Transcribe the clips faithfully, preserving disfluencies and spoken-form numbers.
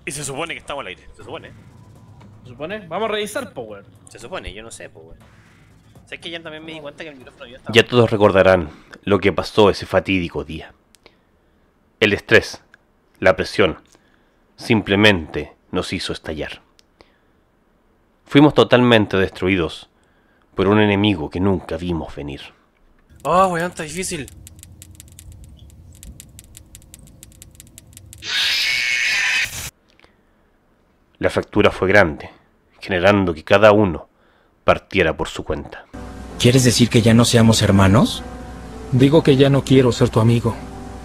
Y se supone que estamos al aire, se supone. ¿Se supone? Vamos a revisar, Power. Se supone, yo no sé, Power. ¿Sabes que ya también me di cuenta que el micrófono ya estaba... Ya todos recordarán lo que pasó ese fatídico día. El estrés, la presión, simplemente nos hizo estallar. Fuimos totalmente destruidos por un enemigo que nunca vimos venir. Oh, weón, está difícil. La fractura fue grande, generando que cada uno partiera por su cuenta. ¿Quieres decir que ya no seamos hermanos? Digo que ya no quiero ser tu amigo.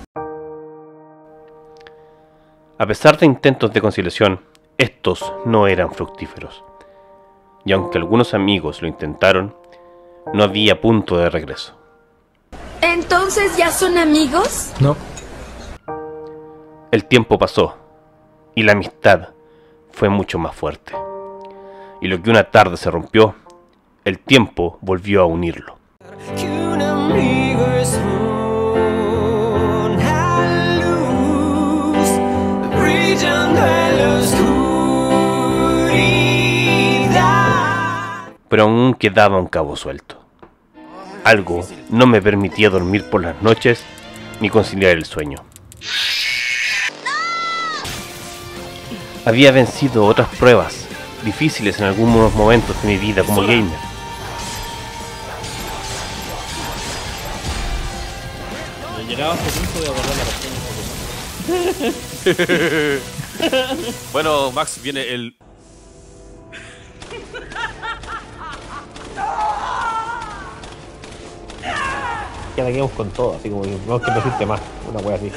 A pesar de intentos de conciliación, estos no eran fructíferos. Y aunque algunos amigos lo intentaron, no había punto de regreso. ¿Entonces ya son amigos? No. El tiempo pasó, y la amistad fue mucho más fuerte. Y lo que una tarde se rompió, el tiempo volvió a unirlo. Pero aún quedaba un cabo suelto. Algo no me permitía dormir por las noches ni conciliar el sueño. Había vencido otras pruebas difíciles en algunos momentos de mi vida como gamer. Llegaba a este punto de abordar la reseña. Bueno, Max, viene el... Ya la quedamos con todo, así como que no es que resiste más, una wea así.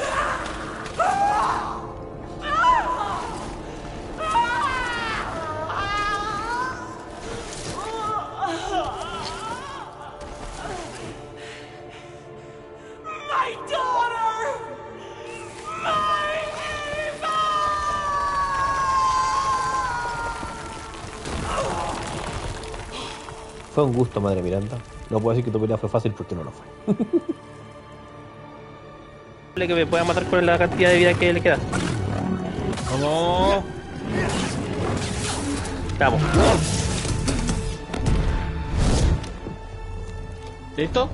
Fue un gusto, madre Miranda. No puedo decir que tu pelea fue fácil porque no lo fue. Que me pueda matar con la cantidad de vida que le queda. Vamos. Vamos. ¿Listo?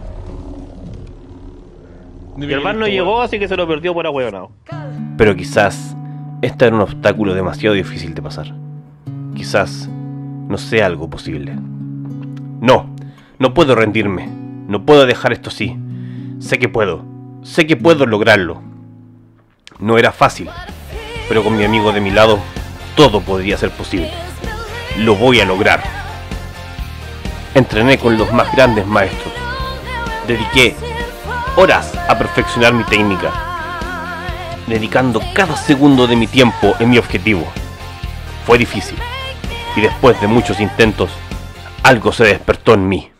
Mi hermano no llegó, así que se lo perdió por ahueonado. Pero quizás este era un obstáculo demasiado difícil de pasar. Quizás no sea algo posible. No, no puedo rendirme. No puedo dejar esto así. Sé que puedo. Sé que puedo lograrlo. No era fácil, pero con mi amigo de mi lado, todo podría ser posible. Lo voy a lograr. Entrené con los más grandes maestros. Dediqué horas a perfeccionar mi técnica, dedicando cada segundo de mi tiempo en mi objetivo. Fue difícil, y después de muchos intentos, algo se despertó en mí.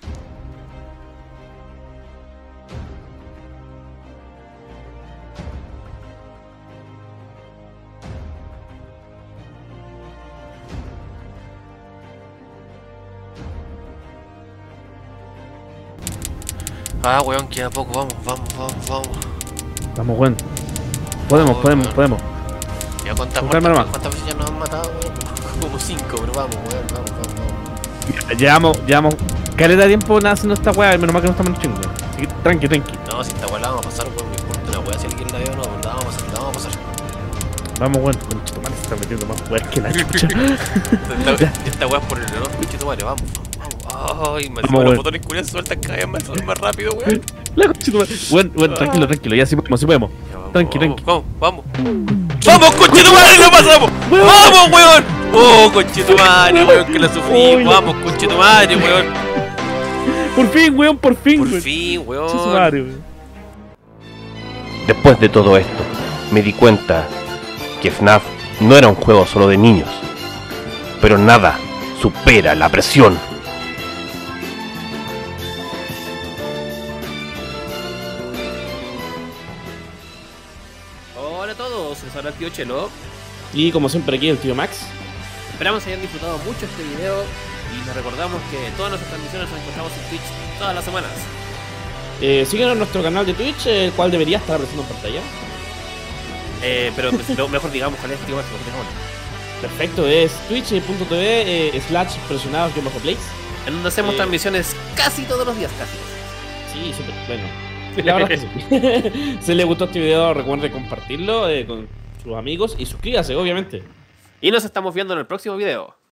Ah, weón, queda poco, vamos, vamos, vamos, vamos. Vamos, weón. Podemos, Oh, podemos, weón. podemos. Ya cuántas, Con calma cuántas, nomás. cuántas veces ya nos han matado, weón. Como cinco, pero vamos, weón, vamos, vamos, vamos. Llevamos, llevamos caleta de tiempo nada haciendo esta weá, menos mal que no estamos en chingo. Así que tranqui, tranqui. No, si esta weá la vamos a pasar, weón, me importa una weá, si alguien la ve o no, la vamos a pasar, la vamos a pasar. Vamos, weón. Conchito, man, se está metiendo más weá que la chucha. Esta, esta weá es por el reloj, conchito madre, vamos, vamos, vamos. Ay, me Vamos, los weón. botones culiados sueltan cada vez más, más rápido, weón. La conchito, man. Weón, weón, tranquilo, tranquilo, ya sí podemos, sí podemos. Ya, vamos, Tranqui, vamos, tranqui. Vamos, vamos. ¡Vamos, conchito madre, lo pasamos! ¡Vamos, weón! ¡Oh, conchito madre, weón, que la sufrí! Uy, ¡Vamos, conchito madre, weón! Por fin, weón, por fin, Por weón. fin, Chucha su weón. madre, weón. Después de todo esto, me di cuenta que F NAF no era un juego solo de niños, pero nada supera la presión. Hola a todos, les habla el tío Chelo. Y como siempre aquí el tío Max. Esperamos que hayan disfrutado mucho este video y les recordamos que todas nuestras transmisiones las encontramos en Twitch todas las semanas. Eh, síguenos en nuestro canal de Twitch, el cual debería estar apareciendo en pantalla. Eh, pero pues, lo mejor digamos cuál es, digamos, digamos. Perfecto, es twitch punto tv eh, slash presionados yo bajo plays. En donde hacemos Eh, transmisiones casi todos los días, casi. Sí, súper bueno. La verdad es que sí. Si les gustó este video, recuerde compartirlo eh, con sus amigos y suscríbase, obviamente. Y nos estamos viendo en el próximo video.